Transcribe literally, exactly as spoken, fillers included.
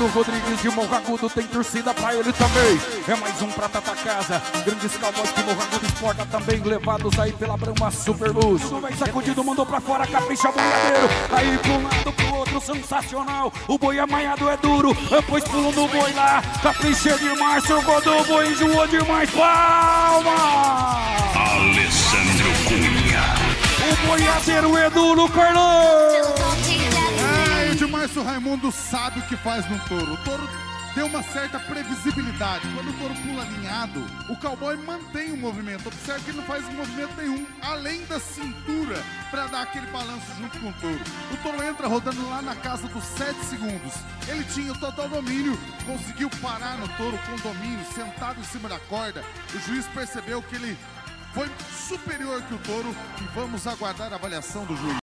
Reinaldo Rodrigues de Morro Agudo tem torcida pra ele também. É mais um prata da casa. Grandes cowboys que Morro Agudo exporta também, levados aí pela Brahma Superbus. Tudo bem sacudido, mandou pra fora, capricha boiadeiro. Aí pro um lado, pro outro, sensacional. O boi amanhado é duro, pois pulo no boi lá. Capricha de Márcio, o gol do boi enjoou demais. Palma! Alessandro Cunha. O boiadeiro é duro, Carlão! É, o Edmárcio Raimundo sabe o que faz no touro. O touro deu uma certa previsibilidade. Quando o touro pula alinhado, o cowboy mantém o movimento. Observe que ele não faz movimento nenhum, além da cintura, para dar aquele balanço junto com o touro. O touro entra rodando lá na casa dos sete segundos. Ele tinha o total domínio, conseguiu parar no touro com domínio, sentado em cima da corda. O juiz percebeu que ele foi superior que o touro e vamos aguardar a avaliação do juiz.